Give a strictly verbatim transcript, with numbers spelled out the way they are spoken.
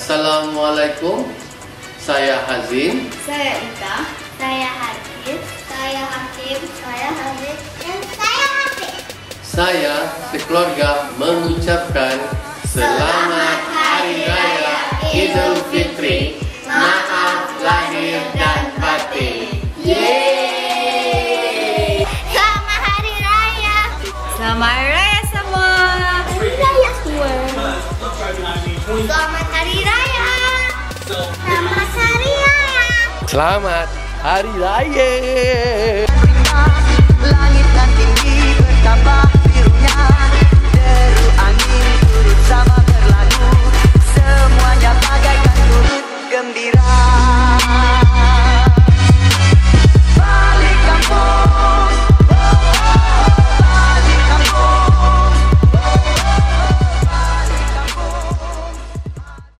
Assalamualaikum. Saya Hazin. Saya Ita. Saya Hafiz. Saya Hakim. Saya Hafiz. Dan saya Hafiz. Saya sekeluarga mengucapkan Selamat Hari Raya Idul Fitri. Maaf lahir dan batin. Yeay! Selamat Hari Raya. Selamat Hari Raya semua. Hari Raya semua. Selamat Hari Raya. Selamat Hari Raya. Selamat Hari Raya. Langit dan tinggi bertambah.